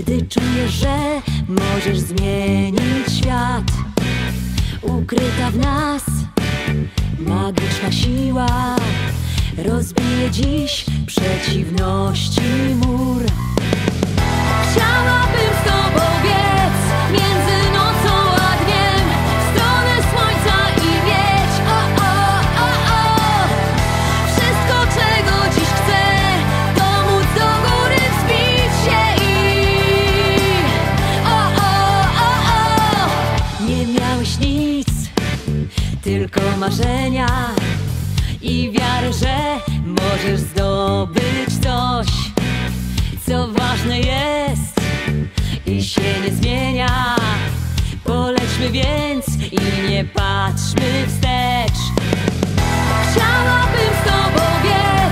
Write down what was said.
Gdy czujesz, że możesz zmienić świat, ukryta w nas magiczna siła rozbije dziś przeciwności mur. Chciałabym z tobą biec między nocą a dniem, w stronę słońca i mieć wszystko, czego dziś chcę, to móc do góry wzbić się i nie miałeś nic, tylko marzenia i wiarę, że możesz zdobyć coś, co ważne jest i się nie zmienia. Polećmy więc i nie patrzmy wstecz. Chciałabym z tobą biec